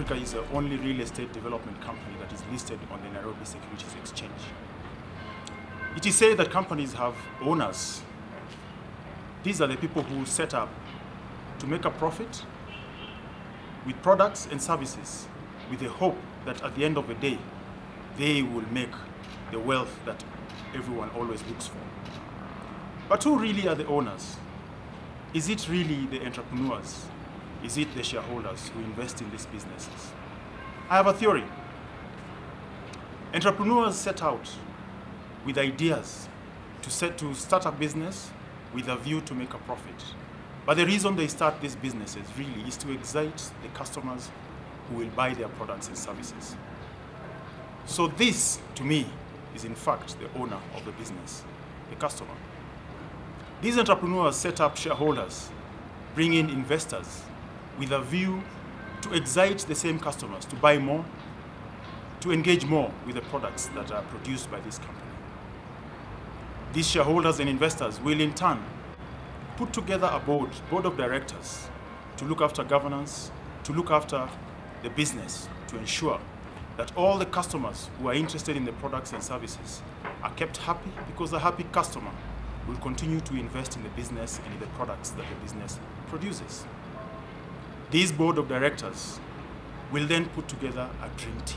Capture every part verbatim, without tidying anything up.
Africa is the only real estate development company that is listed on the Nairobi Securities Exchange. It is said that companies have owners. These are the people who set up to make a profit with products and services with the hope that at the end of the day, they will make the wealth that everyone always looks for. But who really are the owners? Is it really the entrepreneurs? Is it the shareholders who invest in these businesses? I have a theory. Entrepreneurs set out with ideas to, set, to start a business with a view to make a profit. But the reason they start these businesses really is to excite the customers who will buy their products and services. So this, to me, is in fact the owner of the business, the customer. These entrepreneurs set up shareholders, bring in investors with a view to excite the same customers to buy more, to engage more with the products that are produced by this company. These shareholders and investors will in turn put together a board, board of directors to look after governance, to look after the business, to ensure that all the customers who are interested in the products and services are kept happy, because the happy customer will continue to invest in the business and in the products that the business produces. This board of directors will then put together a dream team.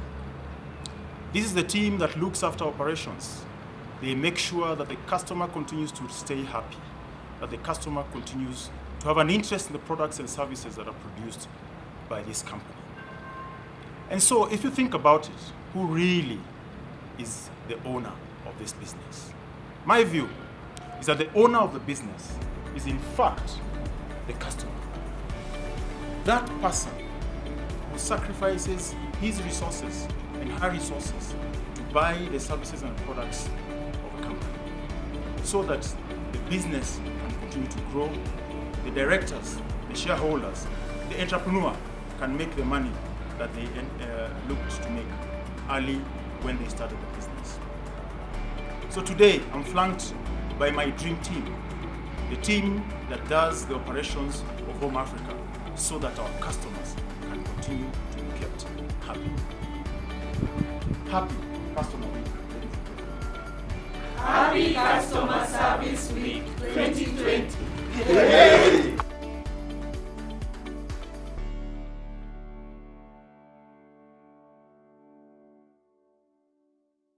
This is the team that looks after operations. They make sure that the customer continues to stay happy, that the customer continues to have an interest in the products and services that are produced by this company. And so if you think about it, who really is the owner of this business? My view is that the owner of the business is in fact the customer. That person who sacrifices his resources and her resources to buy the services and products of a company so that the business can continue to grow, the directors, the shareholders, the entrepreneur can make the money that they uh, looked to make early when they started the business. So today, I'm flanked by my dream team, the team that does the operations of Home Africa so that our customers can continue to be kept happy. Happy Customer Week. Happy Customer Service Week twenty twenty. Hey!